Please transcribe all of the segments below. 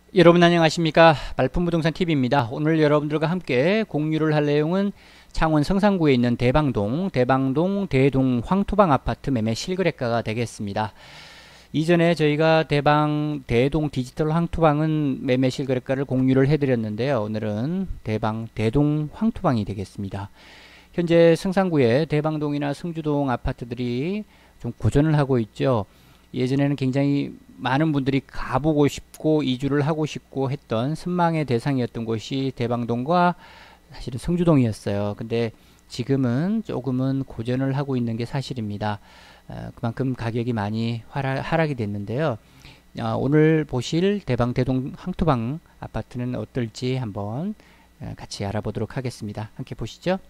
여러분 안녕하십니까? 말품부동산 TV입니다. 오늘 여러분들과 함께 공유를 할 내용은 창원 성산구에 있는 대방동 대동 황토방 아파트 매매 실거래가가 되겠습니다. 이전에 저희가 대동 디지털 황토방은 매매 실거래가를 공유를 해드렸는데요. 오늘은 대동 황토방이 되겠습니다. 현재 성산구에 대방동이나 성주동 아파트들이 좀 고전을 하고 있죠. 예전에는 굉장히 많은 분들이 가보고 싶고 이주를 하고 싶고 했던 선망의 대상이었던 곳이 대방동과 사실은 성주동이었어요. 근데 지금은 조금은 고전을 하고 있는 게 사실입니다. 그만큼 가격이 많이 하락이 됐는데요. 오늘 보실 대동 황토방 아파트는 어떨지 한번 같이 알아보도록 하겠습니다. 함께 보시죠.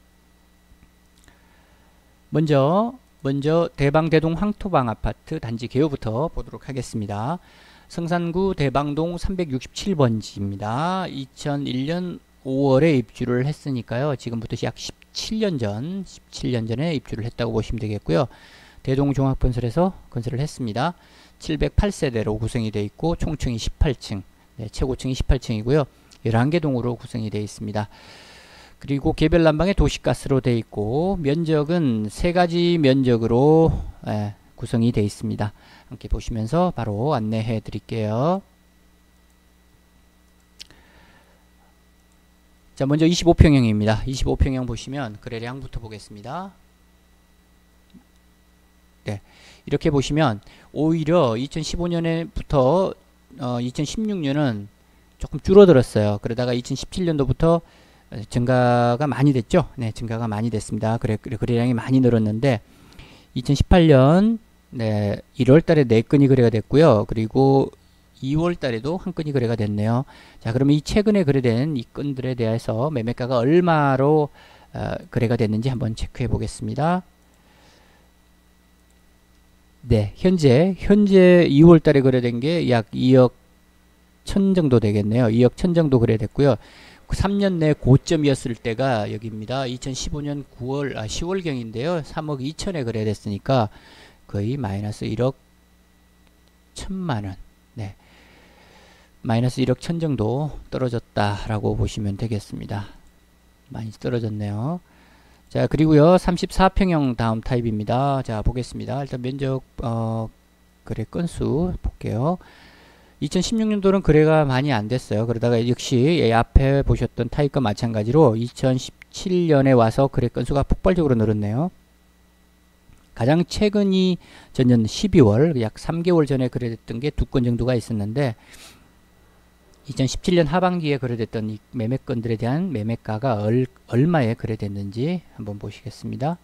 먼저 대동 황토방 아파트 단지 개요부터 보도록 하겠습니다. 성산구 대방동 367번지입니다. 2001년 5월에 입주를 했으니까요. 지금부터 약 17년 전에 입주를 했다고 보시면 되겠고요. 대동종합건설에서 건설을 했습니다. 708세대로 구성이 되어 있고 총층이 18층, 최고층이 18층이고요. 11개 동으로 구성이 되어 있습니다. 그리고 개별 난방에 도시가스로 되어 있고 면적은 세 가지 면적으로 구성이 되어 있습니다. 함께 보시면서 바로 안내해 드릴게요. 자, 먼저 25평형입니다. 25평형 보시면 거래량부터 보겠습니다. 네, 이렇게 보시면 오히려 2015년부터 2016년은 조금 줄어들었어요. 그러다가 2017년도부터 증가가 많이 됐죠. 네, 증가가 많이 됐습니다. 거래량이 많이 늘었는데 2018년 1월 달에 4건이 거래가 됐고요. 그리고 2월 달에도 한 건이 거래가 됐네요. 자, 그러면 이 최근에 거래된 이 건들에 대해서 매매가가 얼마로 거래가 됐는지 한번 체크해 보겠습니다. 네, 현재 2월 달에 거래된 게 약 2억 1천 정도 되겠네요. 2억 1천 정도 거래됐고요. 3년 내 고점이었을 때가 여기입니다. 2015년 10월경인데요. 3억 2천에 거래됐으니까 거의 마이너스 1억 1천만원. 네. 마이너스 1억 1천 정도 떨어졌다라고 보시면 되겠습니다. 많이 떨어졌네요. 자, 그리고요. 34평형 다음 타입입니다. 자, 보겠습니다. 일단 면적, 거래 건수 볼게요. 2016년도는 거래가 많이 안 됐어요. 그러다가 역시 앞에 보셨던 타입과 마찬가지로 2017년에 와서 거래 건수가 폭발적으로 늘었네요. 가장 최근이 전년 12월, 약 3개월 전에 거래됐던 게 2건 정도가 있었는데 2017년 하반기에 거래됐던 이 매매건들에 대한 매매가가 얼마에 거래됐는지 한번 보시겠습니다.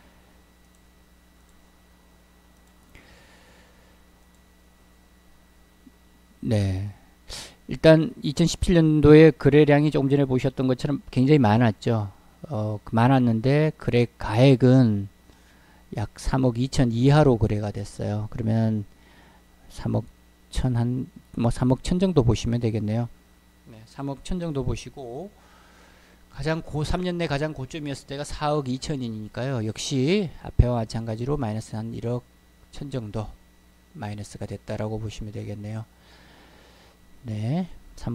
네. 일단 2017년도에 거래량이 조금 전에 보셨던 것처럼 굉장히 많았죠. 많았는데 거래 가액은 약 3억 2천 이하로 거래가 됐어요. 그러면 3억 3억 천 정도 보시면 되겠네요. 네, 3억 천 정도 보시고 3년 내 가장 고점이었을 때가 4억 2천이니까요. 역시 앞에와 마찬가지로 마이너스 한 1억 천 정도 마이너스가 됐다라고 보시면 되겠네요. 네,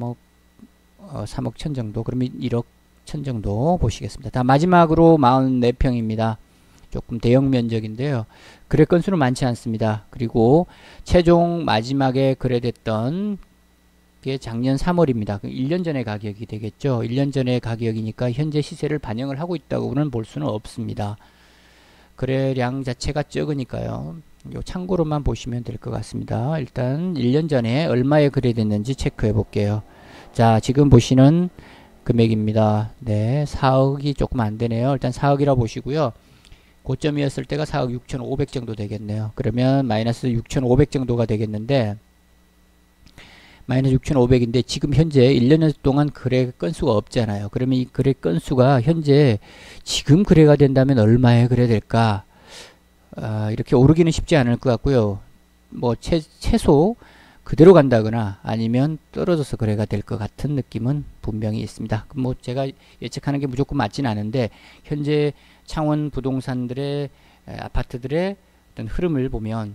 3억 천 정도, 그러면 1억 천 정도 보시겠습니다. 다 마지막으로 44평입니다. 조금 대형 면적인데요. 거래 건수는 많지 않습니다. 그리고 최종 마지막에 거래됐던 게 작년 3월입니다. 1년 전의 가격이 되겠죠. 1년 전의 가격이니까 현재 시세를 반영을 하고 있다고는 볼 수는 없습니다. 거래량 자체가 적으니까요. 요 참고로만 보시면 될 것 같습니다. 일단 1년 전에 얼마에 거래됐는지 체크해 볼게요. 자, 지금 보시는 금액입니다. 네, 4억이 조금 안 되네요. 일단 4억이라 보시고요. 고점이었을 때가 4억 6,500 정도 되겠네요. 그러면 마이너스 6,500 정도가 되겠는데 마이너스 6,500인데 지금 현재 1년 동안 거래 건수가 없잖아요. 그러면 이 거래 건수가 현재 지금 거래가 된다면 얼마에 거래될까? 이렇게 오르기는 쉽지 않을 것 같고요. 뭐 최소 그대로 간다거나 아니면 떨어져서 거래가 될 것 같은 느낌은 분명히 있습니다. 뭐 제가 예측하는 게 무조건 맞지는 않은데 현재 창원 부동산들의 아파트들의 어떤 흐름을 보면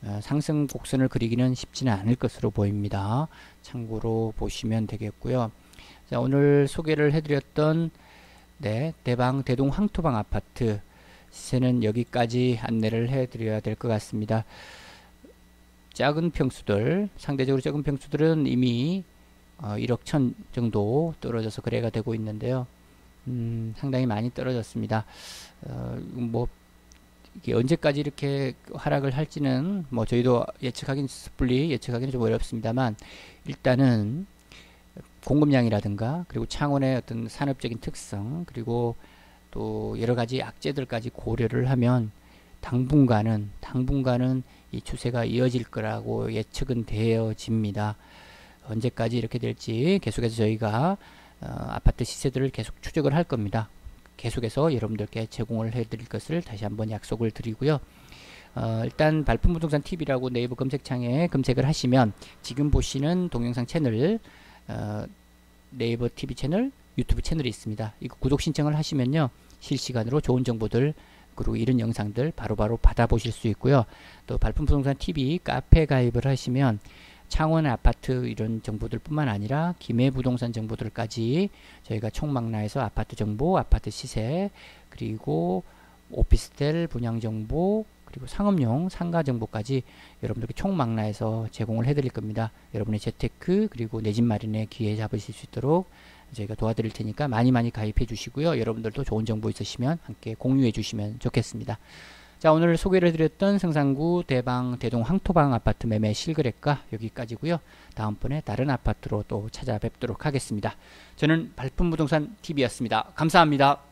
상승 곡선을 그리기는 쉽지는 않을 것으로 보입니다. 참고로 보시면 되겠고요. 자, 오늘 소개를 해드렸던 대방 대동 황토방 아파트 시세는 여기까지 안내를 해드려야 될 것 같습니다. 작은 평수들, 상대적으로 작은 평수들은 이미 1억 천 정도 떨어져서 거래가 되고 있는데요. 상당히 많이 떨어졌습니다. 뭐 이게 언제까지 이렇게 하락을 할지는 뭐 저희도 섣불리 예측하기는 좀 어렵습니다만, 일단은 공급량이라든가 그리고 창원의 어떤 산업적인 특성, 그리고 또 여러 가지 악재들까지 고려를 하면 당분간은 이 추세가 이어질 거라고 예측은 되어집니다. 언제까지 이렇게 될지 계속해서 저희가 아파트 시세들을 계속 추적을 할 겁니다. 계속해서 여러분들께 제공을 해드릴 것을 다시 한번 약속을 드리고요. 일단 발품부동산 TV라고 네이버 검색창에 검색을 하시면 지금 보시는 동영상 채널, 네이버 TV 채널, 유튜브 채널이 있습니다. 이거 구독 신청을 하시면요, 실시간으로 좋은 정보들 그리고 이런 영상들 바로바로 받아보실 수 있고요. 또 발품부동산 TV 카페 가입을 하시면 창원 아파트 이런 정보들 뿐만 아니라 김해부동산 정보들까지 저희가 총망라해서 아파트 정보, 아파트 시세, 그리고 오피스텔 분양 정보, 그리고 상업용 상가 정보까지 여러분들께 총망라해서 제공을 해드릴 겁니다. 여러분의 재테크 그리고 내 집 마련에 기회 잡으실 수 있도록 저희가 도와드릴 테니까 많이 가입해 주시고요. 여러분들도 좋은 정보 있으시면 함께 공유해 주시면 좋겠습니다. 자, 오늘 소개를 해드렸던 성산구 대방 대동 황토방 아파트 매매 실거래가 여기까지고요. 다음번에 다른 아파트로 또 찾아뵙도록 하겠습니다. 저는 발품부동산 TV였습니다. 감사합니다.